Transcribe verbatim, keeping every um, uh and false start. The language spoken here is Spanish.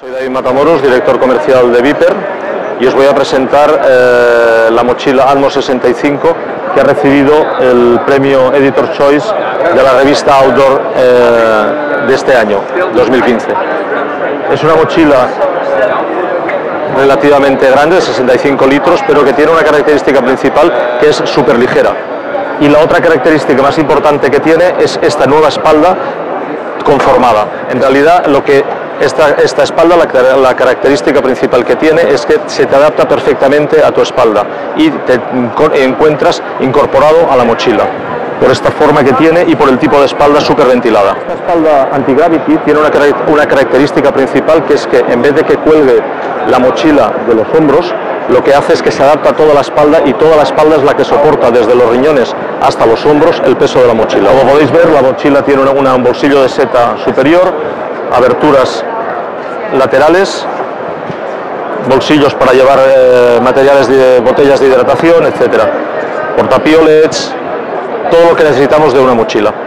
Soy David Matamoros, director comercial de Viper, y os voy a presentar eh, la mochila Atmos sesenta y cinco que ha recibido el premio Editor's Choice de la revista Outdoor eh, de este año, dos mil quince. Es una mochila relativamente grande, de sesenta y cinco litros, pero que tiene una característica principal que es súper ligera. Y la otra característica más importante que tiene es esta nueva espalda conformada. En realidad, lo que esta, esta espalda, la, la característica principal que tiene es que se te adapta perfectamente a tu espalda y te encuentras incorporado a la mochila por esta forma que tiene y por el tipo de espalda súper ventilada. Esta espalda anti-gravity tiene una, una característica principal, que es que en vez de que cuelgue la mochila de los hombros, lo que hace es que se adapta a toda la espalda, y toda la espalda es la que soporta desde los riñones hasta los hombros el peso de la mochila. Como podéis ver, la mochila tiene una, una, un bolsillo de seta superior, aberturas laterales, bolsillos para llevar eh, materiales de botellas de hidratación, etcétera, portapiolets, todo lo que necesitamos de una mochila.